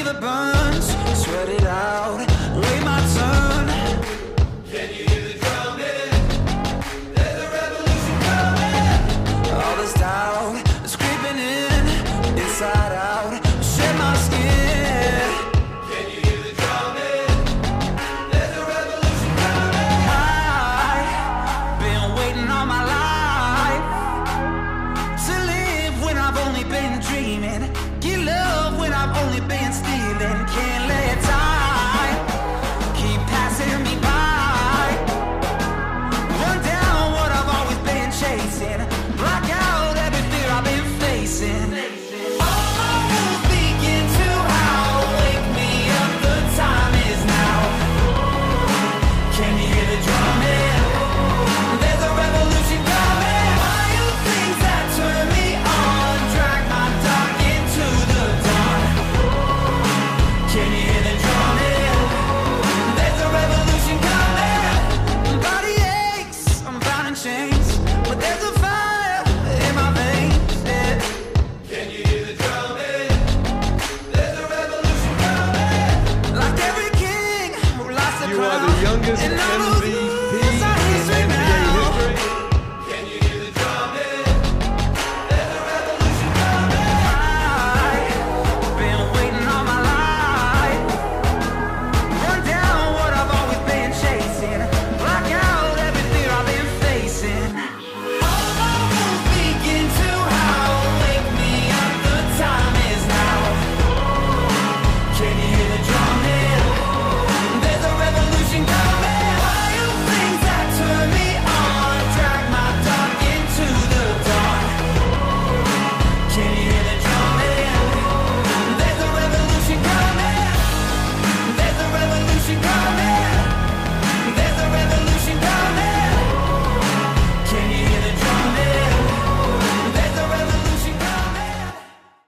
the burns, sweat it out, wait my turn. Can you hear the drumming? There's a revolution coming. All this doubt is creeping in, inside out, shed my skin. Can you hear the drumming? There's a revolution coming. I've been waiting all my life to live when I've only been dreaming, get love when I've only been stealing. Can't let time keep passing me by, run down what I've always been chasing, block out every fear I've been facing. All my wolves begin to howl, wake me up, the time is now. Can you hear the drumming? There's a revolution coming. Wild things that turn me on, drag my dark into the dawn. Can you hear the drumming? There's a revolution coming. Body aches, I'm bound in chains, but there's a fire in my veins. Yeah. Can you hear the drumming? There's a revolution coming. Like every king who lost the You crown, are the youngest and all those MC